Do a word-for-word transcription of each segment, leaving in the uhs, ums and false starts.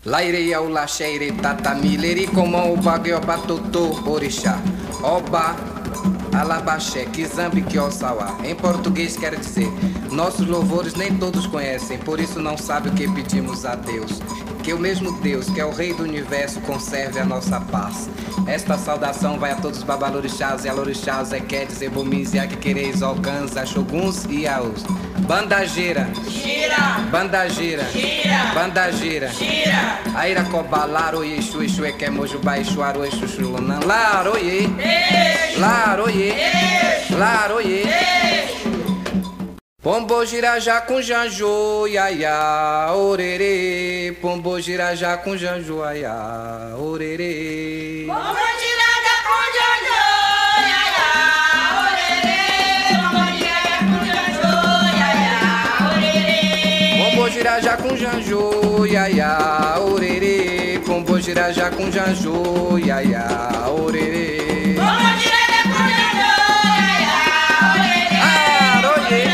Laireia o laxeire tatamileri como o bagio batutu orixá. Oba alabaxé, kizambi kiosawa. Em português quer dizer, nossos louvores nem todos conhecem, por isso não sabe o que pedimos a Deus. Que o mesmo Deus, que é o Rei do Universo, conserve a nossa paz. Esta saudação vai a todos os babalorixás e alorixás, equedes, ebomins, iaquiquereis, ogãs, axoguns e aos. Bandageira, gira, bandageira, gira, bandageira, gira. Airacobá, laroie, exu, exu, equemojubá, exu, aro, exu, xulunã, laroie, Exu, laroie, exu, laroie. exu. Pombo girajá com janjo, iaiá, orerê. Pombo girajá com janjo, iaiá, orerê. Vamos tirar com Jojo, iaiá, orerê. Vamos tirar com Jojo, iaiá, orerê. Pombo girajá com janjo, iaiá, orerê. Pombo girajá com janjo, iaiá, orerê. Vamos tirar com Jojo, iaiá, orerê.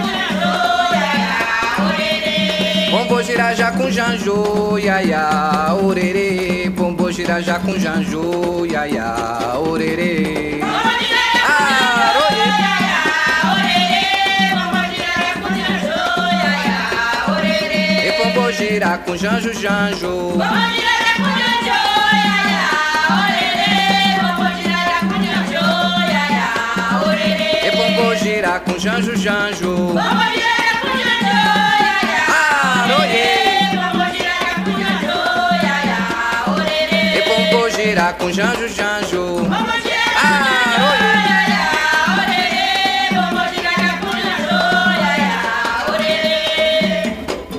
Aroie. Pombo girajá com janjo, iaiá, orerê. Pombo girajá com janjo, iaiá, orerê. Vamos tirar com Jojo, iaiá, orerê. Vamos tirar com Jojo, iaiá, orerê. E pombo girá com janjo, janjo. Vamos tirar com Jojo, iaiá, orerê. Vamos tirar com Jojo, iaiá, orerê. E pombo girá com janjo, janjo. Vamos tirar com Jojo, iaiá, Aroie. vamos tirar com Jojo, iaiá, orerê. E pombo girá com janjo, janjo. Vamos tirar com Jojo, iaiá, orerê. Vamos tirar com Jojo, iaiá, orerê.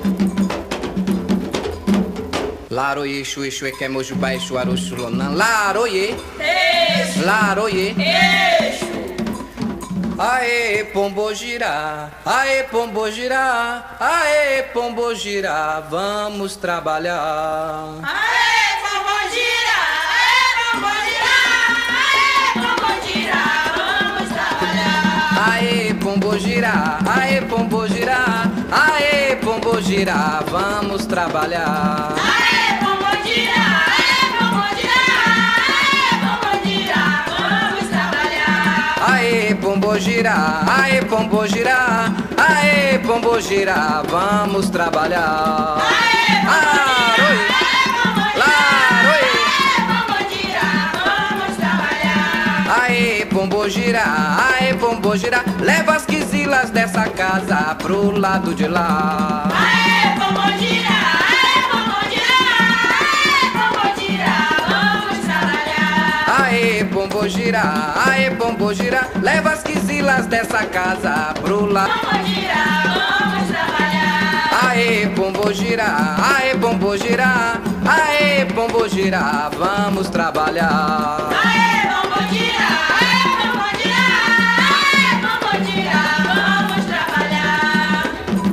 Laroie, exu, exu, equemojubá, exu, aro, xulonã, laroie, Exu, laroie. exu. Aê, pombo girá, aê, pombo girá, aê, pombo girá, vamos trabalhar. Aê, vamos girar, aê, vamos girar, aê, vamos girar, vamos trabalhar. Aê, pombo girá, aê, pombo girá, aê, pombo girá, vamos trabalhar. Aê, vamos girar, aê, vamos girar, aê, vamos girar, vamos trabalhar. Aê, pombo girá, aê, pombo girá, aê, pombo girá, vamos trabalhar. Aê, Aroie, laroie. vamos girar, vamos trabalhar. Aê, pombo girá, aê, pombo girá, leva as quisilas dessa casa pro lado de lá. Aê, vamos girar, aê, vamos girar, aê, vamos girar, vamos trabalhar. Aê, pombo girá, aê, pombo girá, leva as quisilas dessa casa pro lado. Vamos girar, vamos trabalhar. Aê, pombo girá, aê, pombo girá, aê, pombo girá, vamos trabalhar. Aê, vamos girar, aê, vamos girar, aê, vamos girar, vamos trabalhar.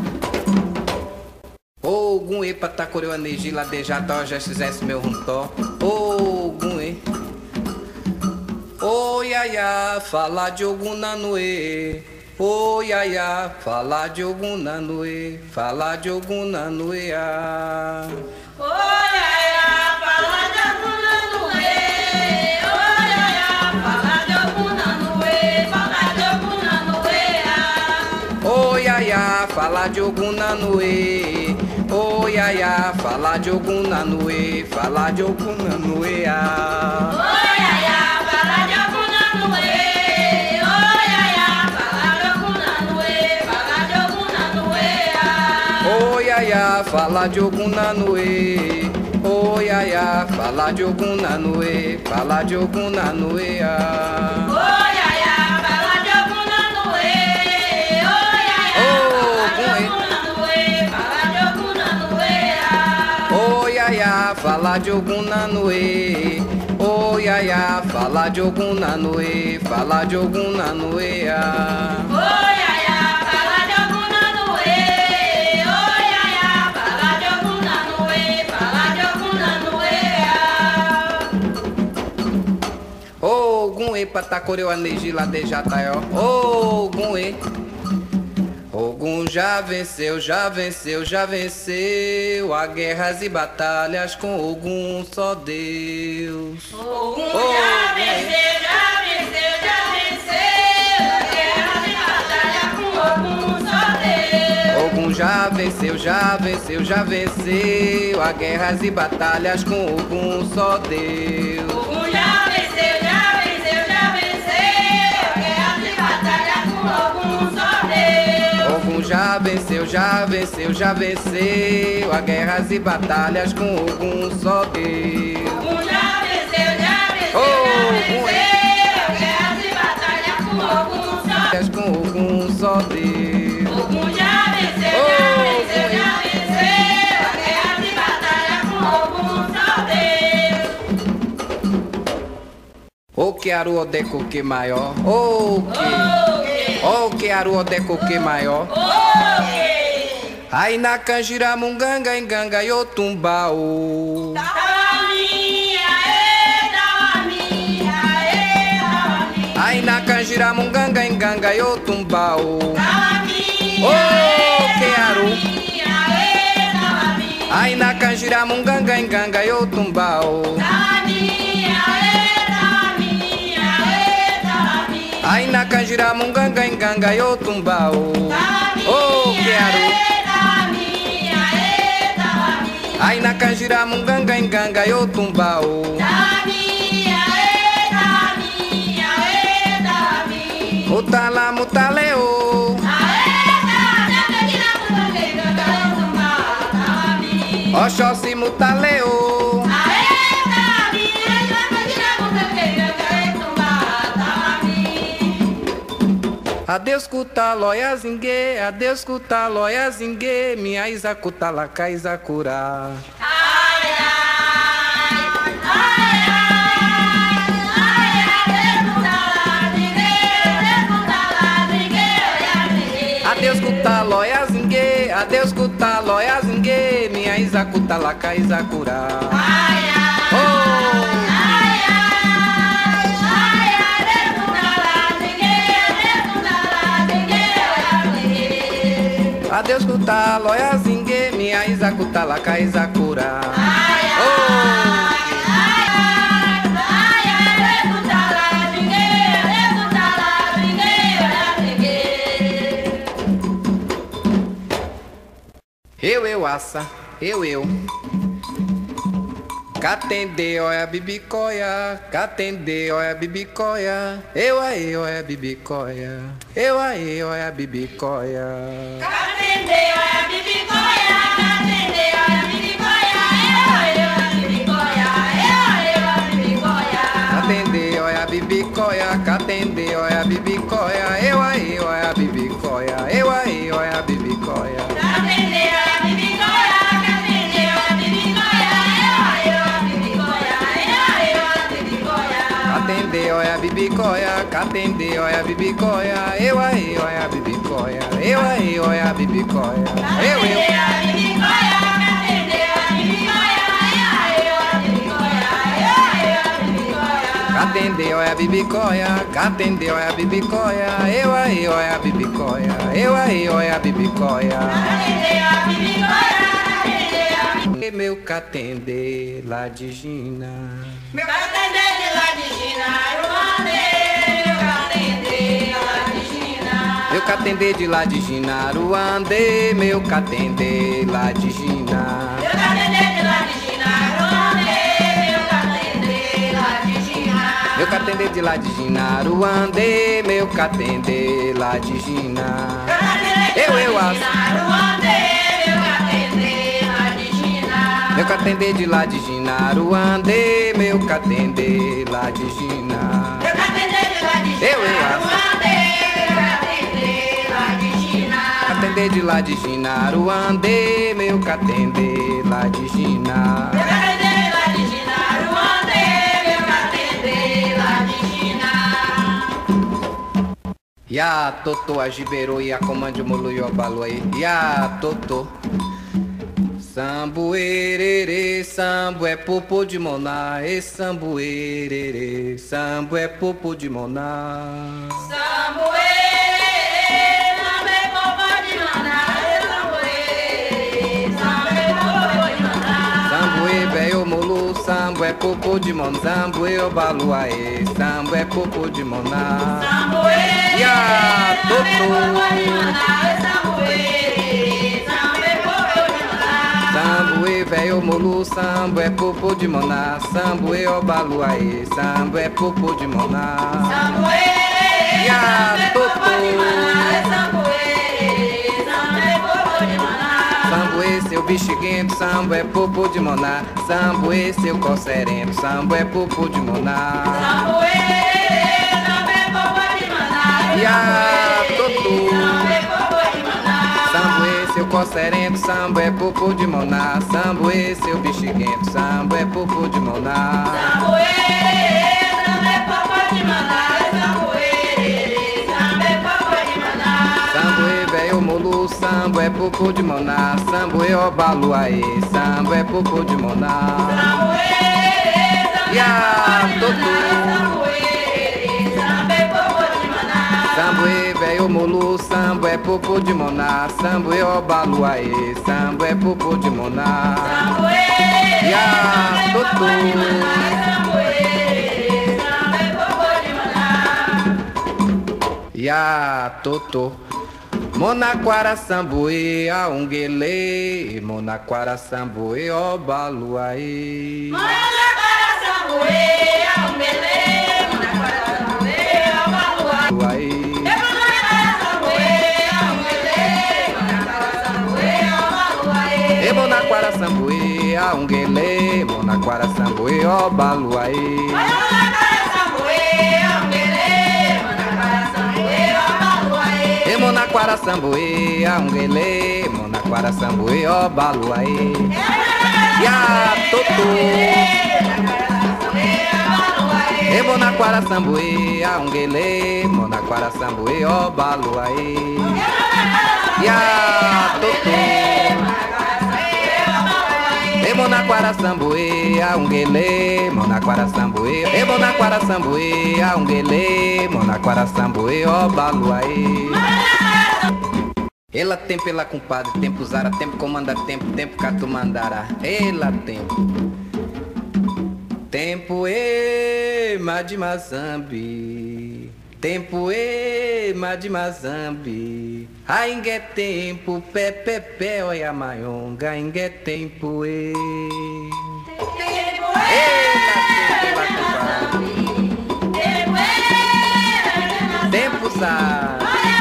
Ogum e patacoreu aneji ladejata já fizesse meu runtó. Ogum e Ô iaiá, fala de Ogum Nanoê. Ô iaiá, fala de Ogum Nanoê. Fala de Ogum Nanoê. Oi, ai, ai, fala de algum nanoê. Oi, ai, ai, fala de algum nanoê. Fala de algum nanoê. Ô iaiá, fala de Ogum Nanoê. Ô iaiá, fala de Ogum Nanoê. Fala de Ogum Nanoê. Oi, ai, ai, fala de algum nanoê. Oi, ai, ai, fala de algum nanoê. Fala de algum nanoê. Ô iaiá, fala de Ogum Nanoê. Ô iaiá, fala de Ogum Nanoê. Fala de Ogum Nanoê. Oi, ai, ai, fala de algum nanoê. Oi, ai, ai, fala de algum nanoê. Fala de algum nanoê. Ô iaiá, fala de Ogum Nanoê. Ô iaiá, fala de Ogum Nanoê. Fala de Ogum Nanoê. Oi, ai, ai, fala de algum nanoê. Oi, ai, ai, fala de algum nanoê. Fala de algum nanoê. Ogum e patacoreu aneji ladejataió. Ogum e Ogum já venceu, já venceu, já venceu a guerras e batalhas com Ogum só Deus. Ogum já venceu, já venceu, já venceu a guerras e batalhas com Ogum só Deus. Ogum já venceu, já venceu, já venceu a guerras e batalhas com Ogum só Deus. Ogum já venceu, já venceu, já venceu a guerras e batalhas com Ogum só Deus. Ogum já venceu, já venceu, já venceu a guerras e batalhas com Ogum só Deus. Ogum já venceu, já venceu, Oh, já venceu a guerras e batalhas com Ogum só Deus. Com Ogum só Deus. Ogum já venceu, já venceu, já venceu a guerras e batalhas com Ogum só Deus. O que aru odeco que maior, o que, o que aru odeco que maior. Aí na canjira munganga enganga yo tumbao. Aí na canjira munganga enganga yo tumbao. O que aru. Aí na canjira munganga enganga yo tumbao. Aí na canjira munganga enganga yo tumbao. O que aru. Aí na canjira munganga enganga yo tumbao. Mutala mutaleo. Oxóssi mutaleo. Adeus kuta loia zingue, adeus kuta loia zingue, minha isakuta laka isakura. Adeus kuta loia zingue, adeus kuta loia zingue, minha isakuta laka isakura. Oh! Adeus kuta loia zingue, minha isakuta laka isakura. Oh! Eu, eu, aça, eu, eu. Catende, olha bibicoia, catende, olha bibicoia. Eu aí, olha bibicoia. Eu aí, olha bibicoia. Catende, olha bibicoia, catende, olha bibicoia. Eu aí, olha bibicoia. Eu aí, olha bibicoia. Catende, olha bibicoia, catende, olha bibicoia. Eu aí, olha bibicoia. Eu aí, olha bibicoia. Catende, olha bibicoia, catende, olha bibicoia. Eu aí, olha bibicoia. Eu aí, olha bibicoia. Eu, eu. Catende, olha bibicoia, catende, olha bibicoia. Eu aí, olha bibicoia. Eu aí, olha bibicoia. Meu catende lá de Gina. Meu catende de lá de Gina, Ruandê. Meu catende lá de Gina. Meu catende de lá de Gina, Ruandê. Meu catende lá de Gina. Meu catende de lá de Gina, Ruandê. Meu catende lá de Gina. Meu catende de lá de Gina, Ruandê. Meu catende lá de Gina. Eu, eu, acho. Meu catende de lá de Gina, Ruandê, meu catende lá de Gina. Meu catende de lá de Gina, eu, eu, Ruandê, meu catende lá de Gina. Catende de lá de Gina, Ruandê, meu catende lá de Gina. Meu catende de lá de Gina, Ruandê, meu catende lá de Gina. Ya toto ajibero ya komande mulu yo baloi. Ya toto. Sambo ererê, sambo é popo de moná, e sambo ererê, sambo é popo de moná. Sambo ererê, sambo é popo de sambo é popo de mon, sambo e obaluaê, sambo é popo de moná. Samboê, Ya, sambo é popo de totô. maná, samboê, sambo é popo de maná. Sambo e velho molu, sambo é popo de moná, sambo e obaluaê, sambo é popo de moná. Samboê, Ya, sambo é popo de maná, totô. samboê, sambo é popo de maná. Sambo e seu bexiguento, sambo é popo de moná, sambo e seu cocerento, sambo é popo de moná. Samboê, sambo é popo de maná, Ya, sambo totô. é popo de maná. Sambo e seu cocerento, sambo é popo de moná, sambo e seu bexiguento, sambo é popo de moná. Samboê, sambo é popo de maná, samboê, sambo é popo de maná. Sambo e velho molu, sambo é popo de moná, sambo e obaluaê, sambo é popo de moná. Samboê, sambo é Ya, popo de maná, totô. samboê, sambo é popo de maná. Sambo e velho molu, sambo é popo de moná, sambo e obaluaê, sambo é popo de moná. Samboê, Ya, sambo é popo totô. de maná, samboê, sambo é popo de maná. Ya, totô. Monaquara samboe aungele, Monaquara samboe obaluaê. Monaquara samboê, aungele, Monaquara samboê, obaluaê. Luaê. E Monaquara samboe aungele, Monaquara samboe obaluaê. E Monaquara samboe aungele, Monaquara samboe obaluaê. Ya, totô. E Monaquara samboe aungele, Monaquara samboe obaluaê. Ya, totô. E Monaquara samboe aungele, Monaquara samboe. E Monaquara samboe aungele, Monaquara samboe obaluaê. Ela tempo, ela compadre, tempo usara, tempo comanda, tempo, tempo catumandara. Ela tempo. Tempo e madimazambi. Tempo e madimazambi. Aingue tempo, pé, pé, pé, olha maionga, aingue tempo e. Ela tempo, ela compadre. Tempo usara.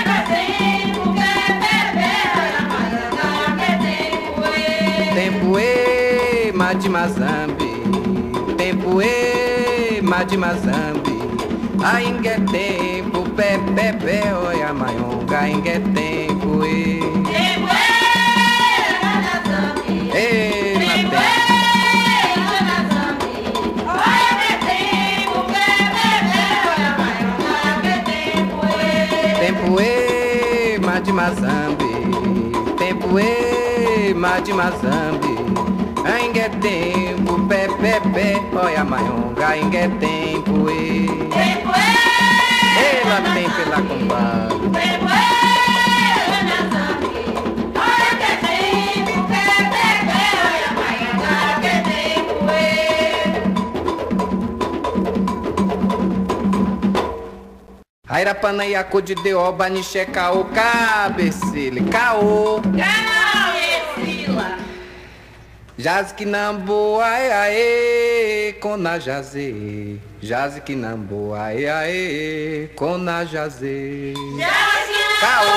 Tempo e madimazambi, tempo e madimazambi. Aingue tempo, pé, pé, pé, olha maionga, aingue tempo e. Tempo E na tempo. Tempo e madimazambi, tempo e madimazambi. Aingue tempo, pé, pé, pé, olha maionga, aingue tempo e. Ela tempo, ela compadre. Airapana yaco de deoba, nixe caô, cabecele, caô. Jaze nambo, aê, aê, cona jazê. Jaze nambo, aê, aê, cona jazê. Caô.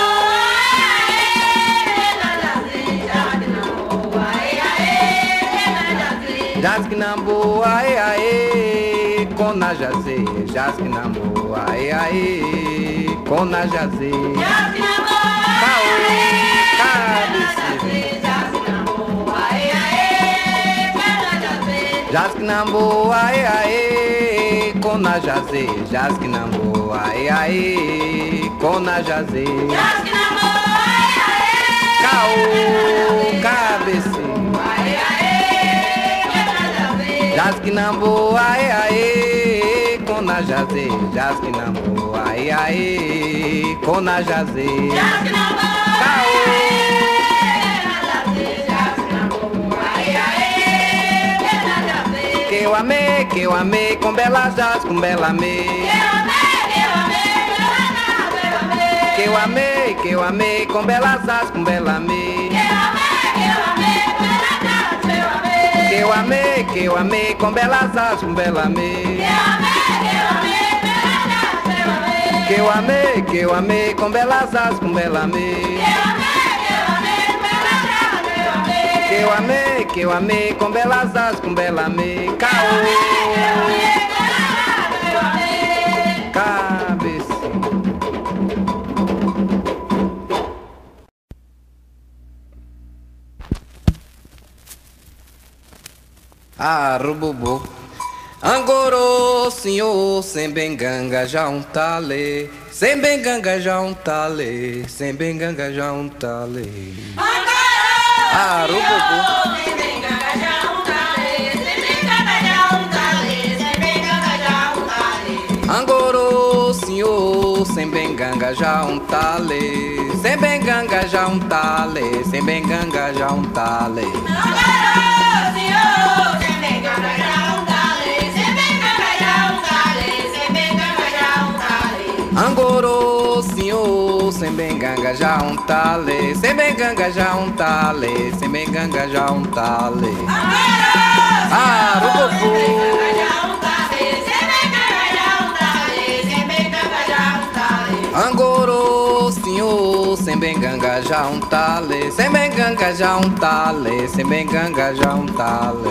Jaze nambo, aê, aê, cona jazê. Jaze nambo, aê, aê, cona jazê. Caô, cabecele. Jaz que nambo, aê, aê, cona jazê. Jaz que nambo, aê, aê, cona jazê. Caô, cabecê. Jaz que nambo, aê, aê, cona jazê. Jaz que nambo, aê, aê, cona jazê. Caô. eu amei, que eu amei, com belas jazz, com bela amei. Que eu amei, que eu amei, com belas as, com bela amei. Que eu amei, que eu amei, com belas as, com bela amei. Que eu amei, que eu amei, com belas as, com bela amei. Que eu amei, que eu amei, com belas as, com bela amei. Caô, cabeça. Ah, rububu. Angorô, senhor, sem benganga já um tale. Sem benganga já um tale. Sem benganga já um tale. Ah, rububu. Sem benganga já um tale. Sem benganga já um tale. Sem benganga já um tale. Angorô, senhor, sem benganga já um tale. Sem benganga já um tale. Sem benganga já um tale. Angorô, senhor, sem benganga já um tale. Sem benganga já um tale. Sem benganga já um tale. Ah, rububu. Angorô, senhor, sem benganga já um tale. Sem benganga já um tale. Sem benganga já um tale.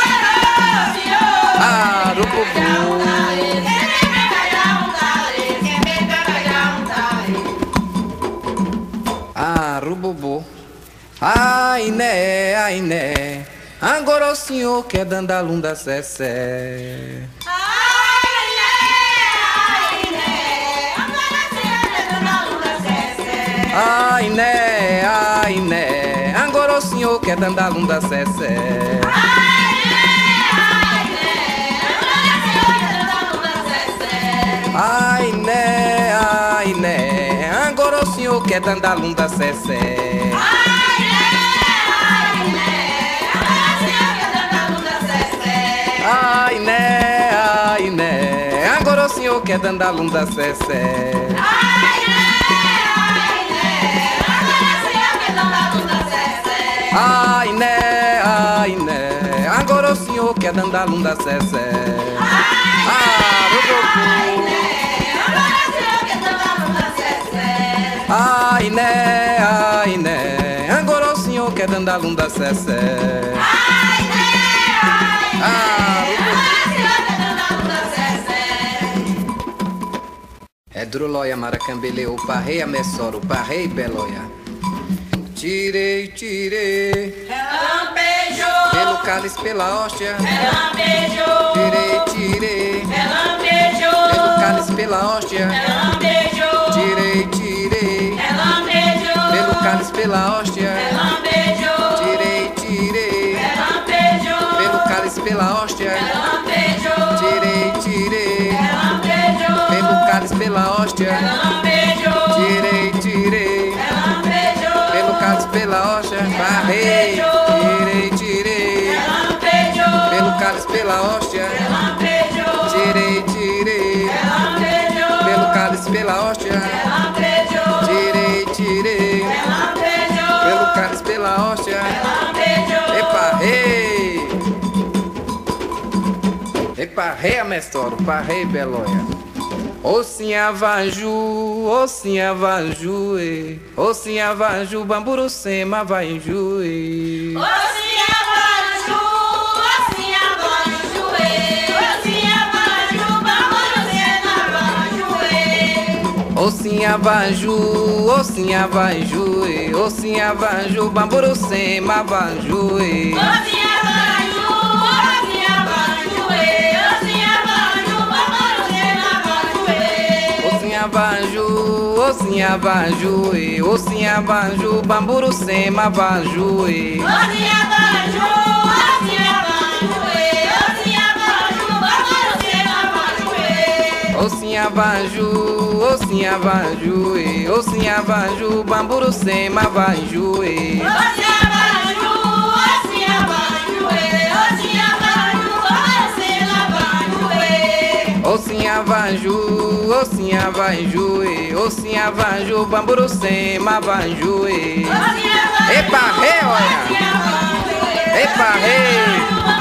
Ah, rububu. Ah, rububu. Ai, né, ai, né. Agora o senhor quer dandalum da Cessé. Ai, né, ai, né. Agora o senhor quer dandalum da Cessé. Ai, né, ai, né. Agora o senhor quer dandalum da Cessé. Ai, né, ai, né. Agora o senhor quer dandalum da Cessé. Ai, né, ai, né. Agora o senhor quer dandalum da Cessé. Ai, né, ai, né. Agora o senhor quer dandalum da Cessé. Ai, né, ai, né. Agora o senhor quer dandalum da Cessé. Ai, né, ai, né. Agora o senhor quer dandalum da Cessé. Ah, rububu. Ai, né, ai, né. Agora o senhor quer dandalum da Cessé. Ai, né, ai, né. Ah, Agora o senhor quer dandalum da Cessé. é drulóia, maracambeleu, parrei, amessoro, parrei, belóia. Tirei, tirei. Relampejou. Pelo cálice, pela hóstia. Relampejou. Tirei, tirei. Relampejou. Pelo cálice, pela hóstia. Relampejou. Tirei, tirei. Relampejou. Pelo cálice, pela hóstia. Relampejou. Tirei, tirei. Relampejou. Pelo cálice, pela hóstia. Relampejou. Tirei, tirei. Relampejou. Pelo cálice, pela hóstia. Relampejou. Tirei, tirei. Relampejou. Pelo cálice, pela hóstia. Barrei. Tirei, tirei. Relampejou. Pelo cálice, pela hóstia. Relampejou. Tirei, tirei. Relampejou. Pelo cálice, pela hóstia. Relampejou. Tirei, tirei. Relampejou. Pelo cálice, pela hóstia. Relampejou. Epa, rei. Epa, rei, amestoro, parrei, belóia. Ocinha vanju, ocinha vanju, e. Ocinha vanju, bamburucema vanju, e. Ocinha vanju, ocinha vanju, ocinha vanju, bamburucema vanju. Ocinha vanju, ocinha vanju, e. Ocinha vanju, bamburucema vanju, e. Ocinha vanju, ocinha vanju, ocinha vanju, bamburucema vanju. Ocinha vanju, ocinha vanju, e. Ocinha vanju, bamburucema vanju, e. Ocinha vanju, ocinha vanju, ocinha vanju, bamburucema vanju. Ocinha vanju, ocinha vanju, e. Ocinha vanju, bamburucema vanju, e. Ocinha vanju, ocinha vanju, ocinha vanju, bamburucema Ocinha vanju, ocinha vanju, ocinha vanju, bamburu sema vanju. Epa, rei, olha. Epa, rei.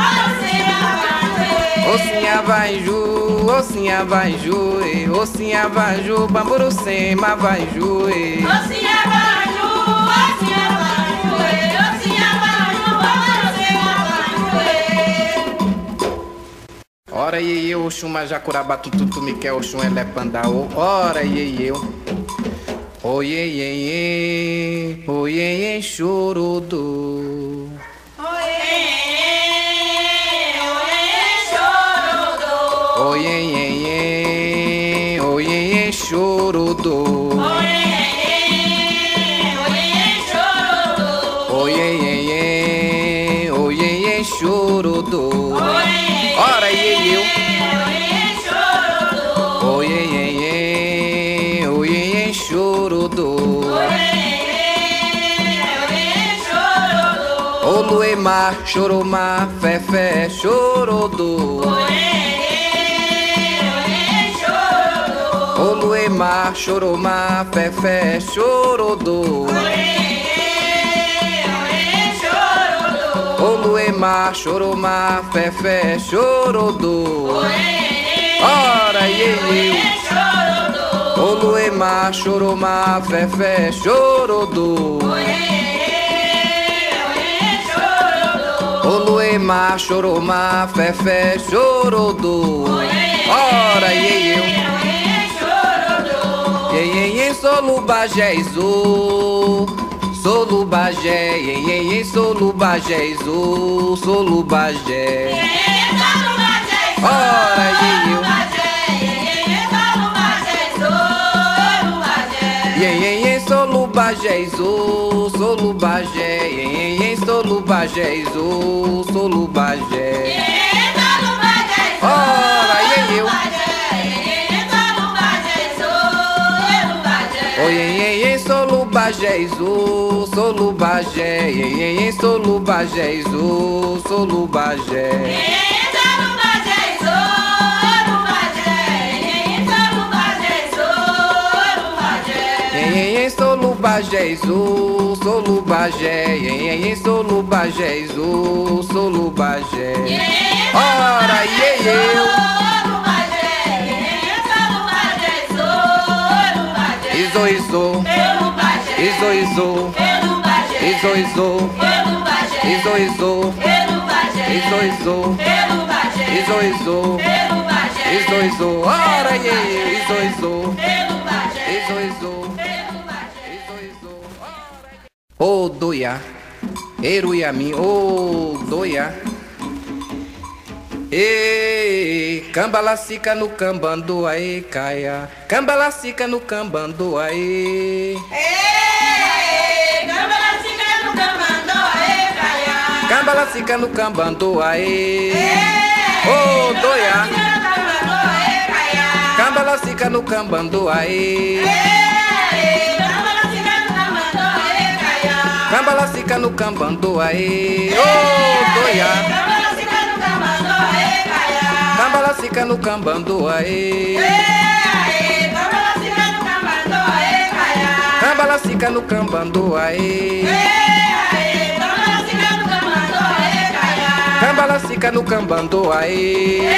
Ocinha vanju, ocinha vanju, ocinha vanju, bamburu sema vanju. Ocinha vanju, ocinha vanju, ocinha vanju, bamburu sema vanju. Ora iê eu, Oxum Majacuraba, tututu me quer, Oxum Elepandaô. Ora iê eu. Oiê iê iê, oiê iê chorodô. Oiê iê iê, oiê iê chorodô. Oiê iê iê, oiê iê chorodô. Ora iê eu. Oiê iê iê, oiê iê chorodô. O luemar, choromar, fé fé, chorodô. O luemar, choromar, fé fé, chorodô. O luemar, choromar, fé fé, chorodô. Ora iê eu. O luemar, choromar, fé fé, chorodô. O luemar, choromar, fé fé, chorodô. Ora iê eu. Iê iê iê, solu bagé izo. Solu bagé, iê iê iê, solu bagé izo. Solu bagé. Ora iê eu. Iê iê iê, solu bagé izo. Solu bagé, iê iê iê, solu bagé izo. Solu bagé. Ora iê eu. Oiê iê iê, solu bagé izo. Solu bagé, iê iê iê, solu bagé izo. Solu bagé. Solu bagé izo, solu bagé, iê iê, solu bagé izo, solu bagé. Ora iê eu. Izo izo, izo izo, izo izo, izo izo, izo izo, izo izo, izo izo. Ora iê eu, izo izo, izo izo. O doia, eruiami, o doia. E cambalacica no cambando aê, caia. Cambalacica no cambando aê. Cambalacica no cambando aê, caia. Cambalacica no cambando aê. O doia. Cambalacica no cambando aê. Cambalacica no cambando aê, ô doia. Cambalacica no cambando aê. Cambalacica no cambando aê. Cambalacica no cambando aê.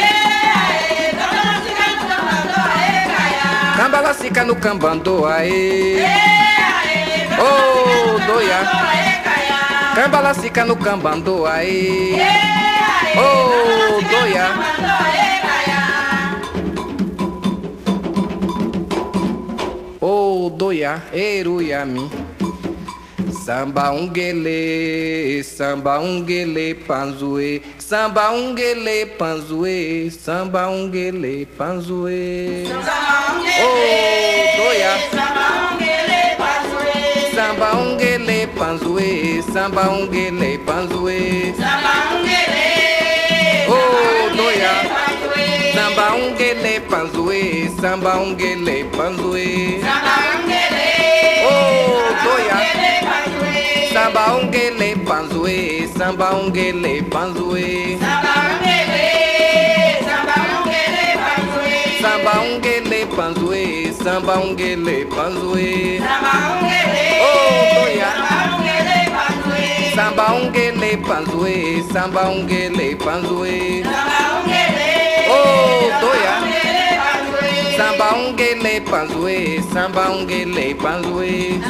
Cambalacica no cambando aê. Ô doia. Cambalacica no cambando aê. Ô doia. Ô doia, eruiami. Samba unguele, samba unguele panzue. Samba unguele panzue, samba unguele panzue. Ô doia. Samba unguele panzue, samba unguele panzue. Oh doia. Samba unguele panzue, samba unguele panzue. Oh doia. Samba unguele panzue, samba unguele panzue. Samba samba unguele panzoe. Samba unguele, oh doia. Samba unguele panzoe. Samba unguele panzoe, samba unguele panzoe. Samba unguele, oh doia. Samba unguele Samba unguele panzoe, panzoe. samba unguele panzoe.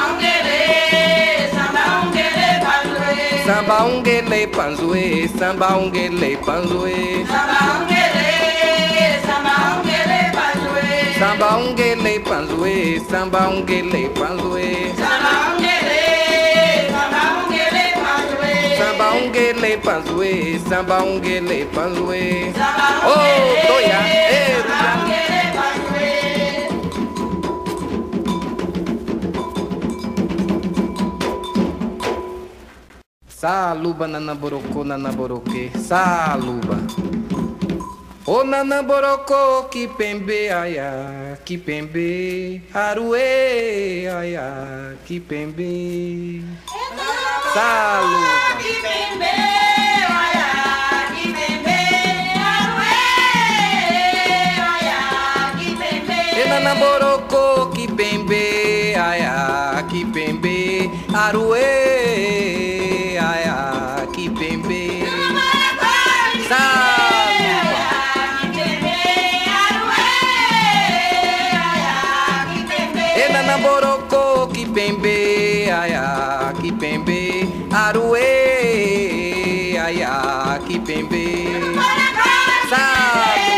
Samba unguele, samba unguele panzoe. Samba unguele panzoe, samba unguele panzoe. Samba unguele, Samba unguele samba unguele panzoe. panzoe, samba unguele panzoe. Samba oh unguele, doia. samba unguele panzoe. Saluba nanamborocô, nanamboroque, saluba. Ô nanamborocô, que pembe, aia, que pembe, aruê, aia, que pembe. Saluba. Que pembe, olha, que pembe, aruê, olha, que pembe. E nanamborocô, que pembe, aia, que pembe, aruê, aia, que pembe. Saluba. E nanamborocô, que pembe, aia, que pembe, aruê, aia, que pembe. Saluba.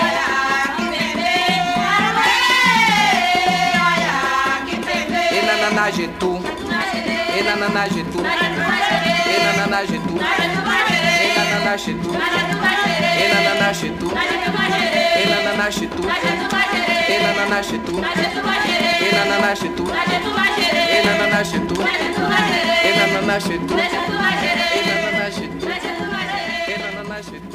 E nananajetu, e nananajetu, e nananajetu, e nananajetu, e nananajetu, e nananajetu, e nananajetu, e nananajetu, e nananajetu, e nananajetu, e nananajetu, e nananajetu.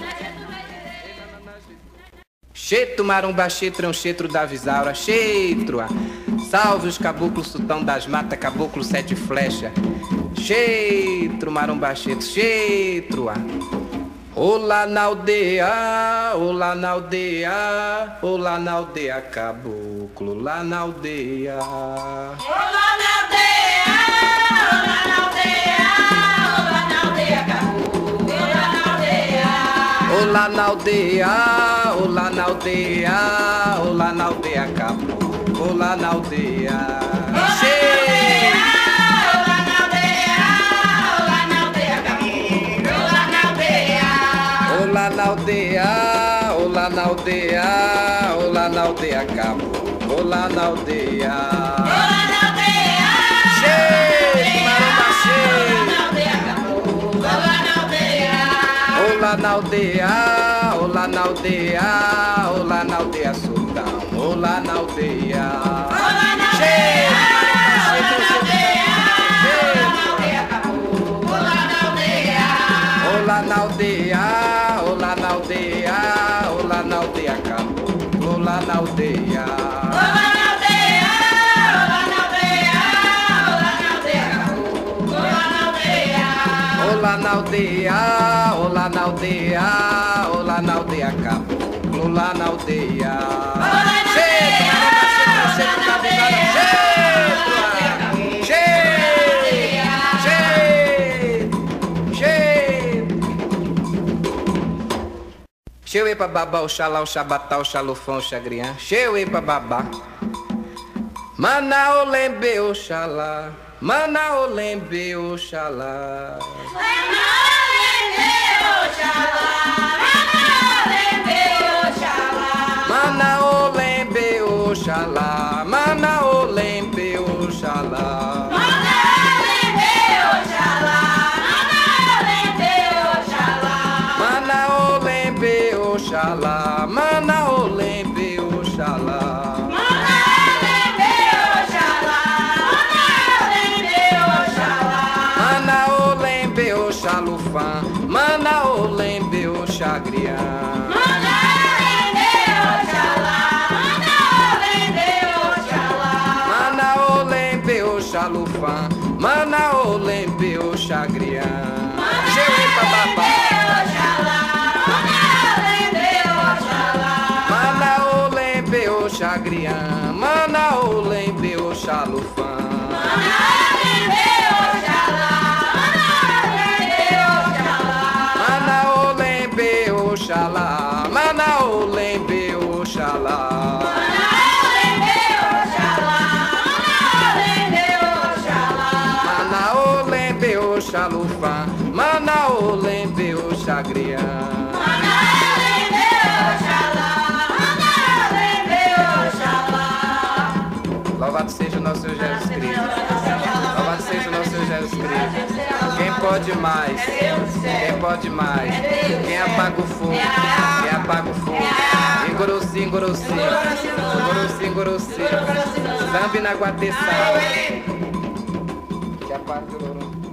Cheto marumba, chetro, chetro da visaura, chetro, salve os caboclos, sultão das matas, caboclo sete flecha. Chetro, marumba, chetro, chetro. Olá na aldeia, olá na aldeia, olá na aldeia, caboclo, lá na aldeia. Olá na aldeia, olá na aldeia, olá na aldeia, caboclo, olá na aldeia. Olá na aldeia, olá na aldeia, olá na aldeia, caboclo, olá na aldeia. Cheio. Olá na aldeia, olá na aldeia, caboclo, olá na aldeia. Olá na aldeia, olá na aldeia, olá na aldeia, caboclo, olá na aldeia. Olá na aldeia, Cheio, maromba cheio. olá na aldeia, caboclo, olá na aldeia. Olá na aldeia, olá na aldeia, olá na aldeia, sultão, olá na aldeia. Olá na aldeia, olá na aldeia, olá na aldeia. Olá na aldeia, olá na aldeia, olá na aldeia, caboclo, olá na aldeia. Olá na aldeia, olá na aldeia, olá na aldeia, caboclo, olá na aldeia. Olá na aldeia, olá na aldeia, olá na aldeia, caboclo, lá na aldeia. Cheio, maromba, cheio, cheio, da visaura, cheio, cheio, cheio. Cheio pra babá, oxalá, oxabatá, oxalufão, oxagriã. Cheio pra babá. Mana olembe, oxalá. Mana olembe, oxalá. Mana olembe, oxalá. Mana olembe, oxalá. Mana olembe, oxalá. Mana olembe, oxalá. Mana olembe, oxalufã. Mana olembe, oxagriã. Mana olembe, oxalufã. Mana olembe, oxagriã. Cheio pra babá. Mana olembe, oxagriã. Mana Oxalá, Manaolembe, Oxalá. Manaolembe, Oxalufá, Manaolembe, Oxagria. Louvado seja o nosso Senhor Jesus Cristo. Louvado seja o nosso Senhor Jesus Cristo. Quem pode mais? Quem pode mais? Quem apaga o fogo? Quem apaga o fogo? Engorossi, engorossi. Engorossi, engorossi. Zambi na guateçal. Que apaga o